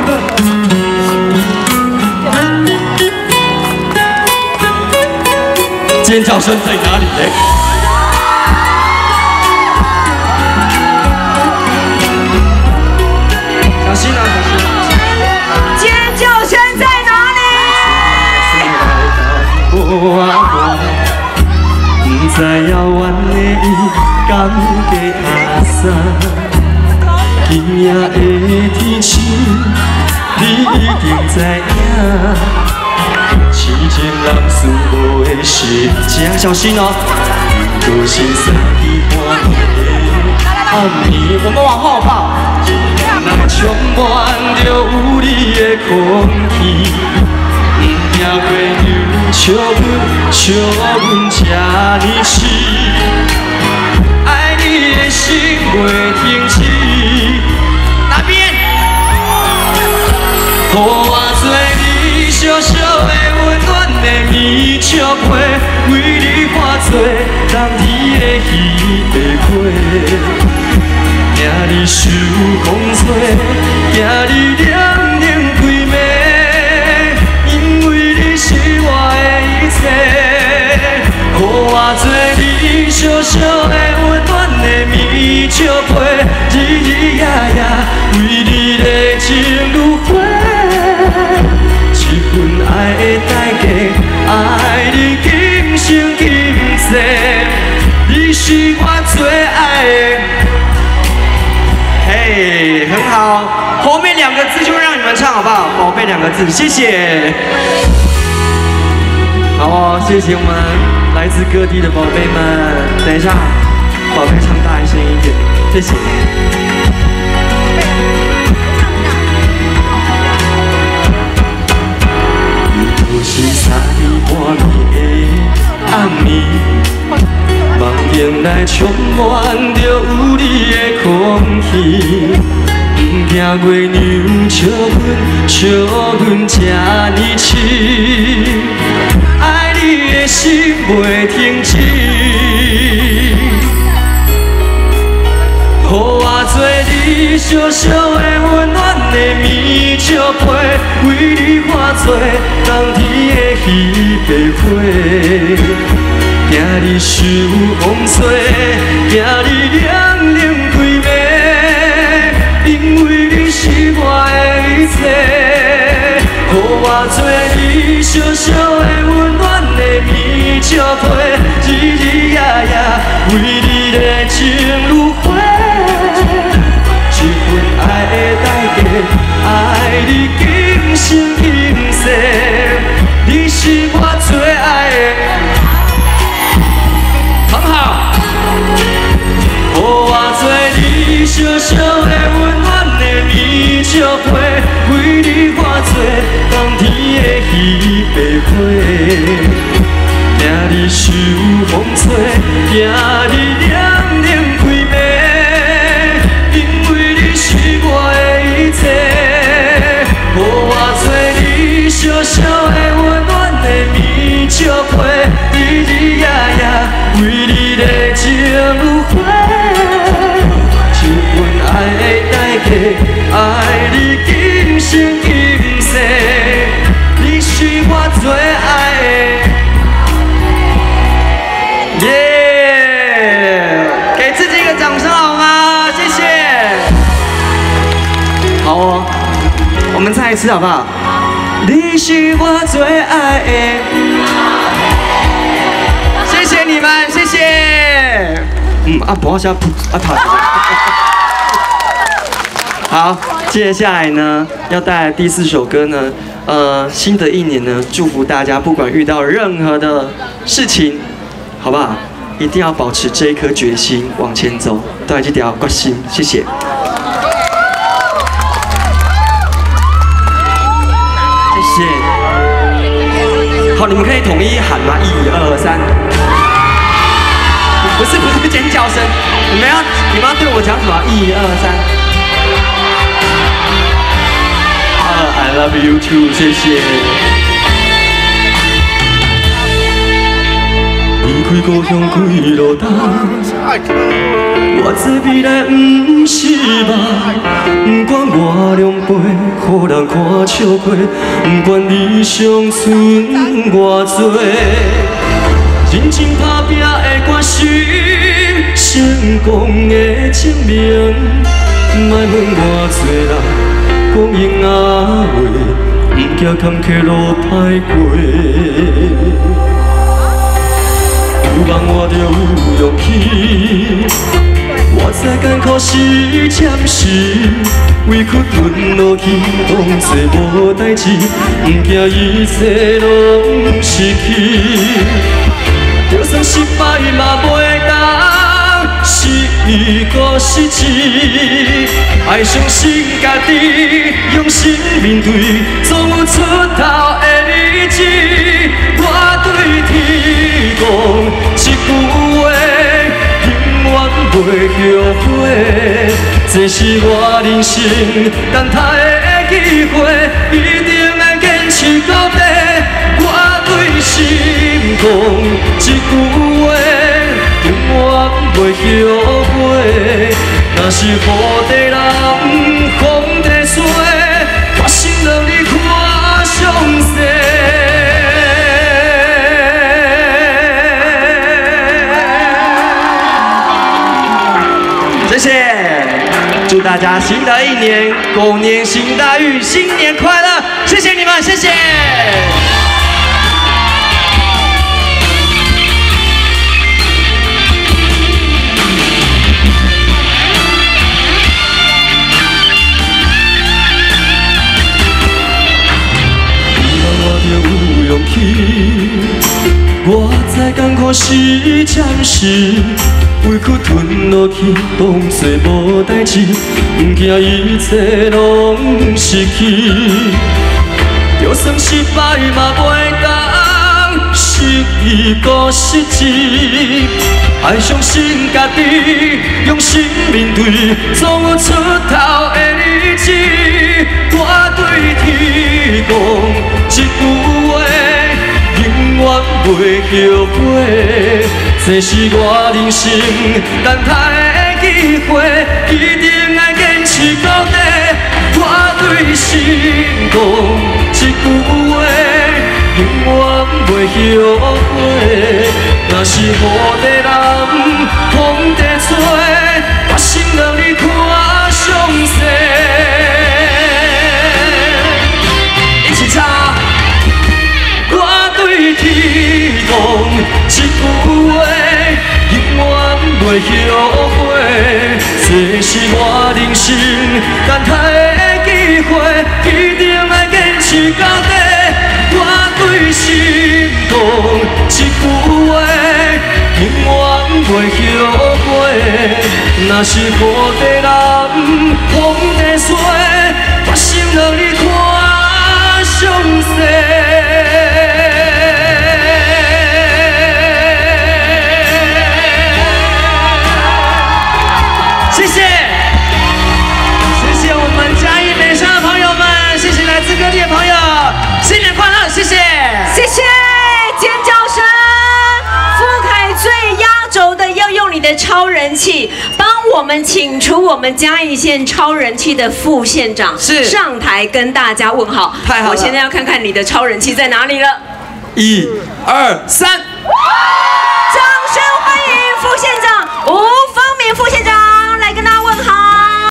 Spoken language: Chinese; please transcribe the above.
尖叫声在哪里呢？小心啊，小心！ 尖叫声在哪里？ 不知遥远的伊敢计下山，今夜的天气，你一定知影。 痴情人思无的心情，小心哦！都是三更半夜暗暝，我们往后跑。人充满着有你的空气，不惊过牛笑阮这呢痴，爱你的心袂停止。那边，予我做你小小的。 米笑花，为你化作冬天的鱼的花，惊你受风吹，惊你凉冷规暝，因为你是我的一切。予我做你小小的温暖的米笑花，日日夜夜为你的情如花。 一份爱的代价，爱你今生今世，你是我最爱的。嘿，很好，后面两个字就让你们唱好不好？宝贝两个字，谢谢。好哦，谢谢我们来自各地的宝贝们。等一下，宝贝唱大声一点，谢谢。 是三更半暝的暗暝，梦境内充满着有你的空气，不惊月娘笑阮这呢痴，爱你的心袂停止。予我做你小小的温暖的米笑花，为你化作冬天的鱼白花，惊你受风吹，惊你凉冷规暝，因为你是我的一切。予我做你小小的温暖的米笑花，日日夜夜为你的情如花。 一份爱的代价，爱你今生今世，你是我最爱的。很好，予我做你小小的温暖的米笑花，为你化作冬天的鱼白花，惊你受风吹，惊你凉冷规暝。 予我做你小小的温暖的米笑花，日日夜夜为你的情如花。一份爱的代价，爱你今生今世，你是我最爱的。耶！给自己一个掌声好吗？谢谢。好哦。 我们再一次好不好？你是我最爱的，谢谢你们，谢谢。不要笑，跑。好，接下来呢，要带来第4首歌呢。新的一年呢，祝福大家，不管遇到任何的事情，好不好？一定要保持这一颗决心往前走，都要记得要决心，谢谢。 好，你们可以统一喊吗？1、2、3。不是尖叫声，你们要对我讲什么？1、2、3。I love you too， 谢谢。你开故乡几路灯。我知未来不是梦，不管我两杯，予人看笑过，不管理想剩偌多，认真打拼的决心，成功的证明。莫问偌多人讲永仔话，不惊坎坷路歹过。有梦我就有勇气。我知艰苦是暂时，委屈吞落去，当作无代志，不惊一切拢失去。就算失败嘛袂当失个失志，爱相信家己，用心面对，总有出头的日子。我对天讲一句话。袂后悔，这是我人生等待的机会，一定要坚持到底。我对心讲一句话，永远袂后悔。若是雨地人，风地吹，我心让你看上世。谢谢，祝大家新的一年狗年行大运，新年快乐！谢谢你们，谢谢。我就有勇气，我知艰苦是暂时。委屈吞落去，当作无代志，不惊一切拢失去。就算失败嘛袂当失个失志，爱相信家己，用心面对，总有出头的日子。我对天讲一句话，永远袂后悔。这是我人生等待的机会，一定要坚持到底。我对心讲一句话，永远袂后悔。若是雨地人，风地吹，我心让你看上世。一起唱。我对天讲一句话。袂后悔，这是我人生等待的机会，一定要坚持到底。我对心讲一句话，永远袂后悔。若是雨地人，风地吹，我心让你看上世。 谢谢尖叫声，傅凯最压轴的要用你的超人气，帮我们请出我们嘉义县超人气的副县长上台跟大家问好。太好了，我现在要看看你的超人气在哪里了。 1、2、3， 掌声欢迎副县长吴芳明副县长。